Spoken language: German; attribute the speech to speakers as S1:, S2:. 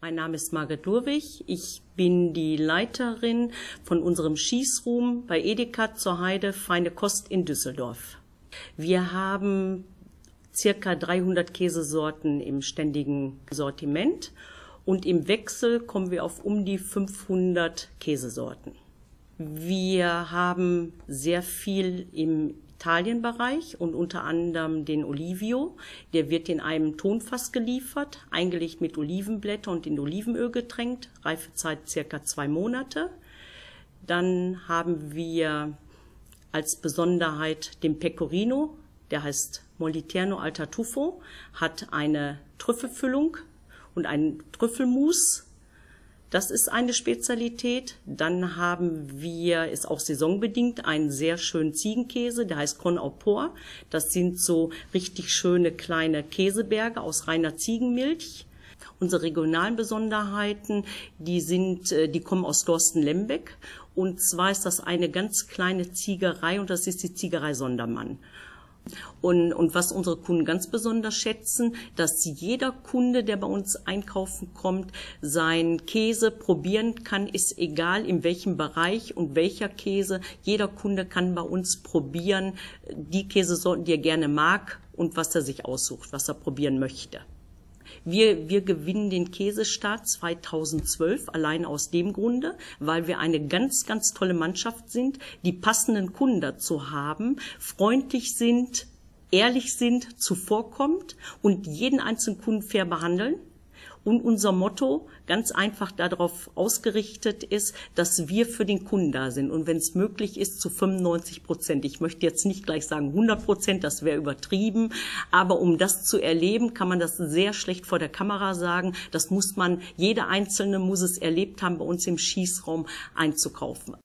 S1: Mein Name ist Margret Lurwig. Ich bin die Leiterin von unserem Schießroom bei Edeka zur Heide Feine Kost in Düsseldorf. Wir haben circa 300 Käsesorten im ständigen Sortiment und im Wechsel kommen wir auf um die 500 Käsesorten. Wir haben sehr viel im Italienbereich und unter anderem den Olivio. Der wird in einem Tonfass geliefert, eingelegt mit Olivenblätter und in Olivenöl getränkt, Reifezeit circa 2 Monate. Dann haben wir als Besonderheit den Pecorino, der heißt Moliterno al Tartufo, hat eine Trüffelfüllung und einen Trüffelmus. Das ist eine Spezialität. Dann haben wir, ist auch saisonbedingt, einen sehr schönen Ziegenkäse, der heißt Con au Porc. Das sind so richtig schöne kleine Käseberge aus reiner Ziegenmilch. Unsere regionalen Besonderheiten, die kommen aus Dorsten-Lembeck. Und zwar ist das eine ganz kleine Ziegerei und das ist die Ziegerei Sondermann. Und was unsere Kunden ganz besonders schätzen, dass jeder Kunde, der bei uns einkaufen kommt, seinen Käse probieren kann, ist egal in welchem Bereich und welcher Käse. Jeder Kunde kann bei uns probieren, die Käsesorten, die er gerne mag und was er sich aussucht, was er probieren möchte. Wir gewinnen den Käsestar 2012 allein aus dem Grunde, weil wir eine ganz, ganz tolle Mannschaft sind, die passenden Kunden dazu haben, freundlich sind, ehrlich sind, zuvorkommt und jeden einzelnen Kunden fair behandeln. Und unser Motto ganz einfach darauf ausgerichtet ist, dass wir für den Kunden da sind. Und wenn es möglich ist, zu 95%. Ich möchte jetzt nicht gleich sagen 100%, das wäre übertrieben. Aber um das zu erleben, kann man das sehr schlecht vor der Kamera sagen. Das muss man, jeder Einzelne muss es erlebt haben, bei uns im Schießraum einzukaufen.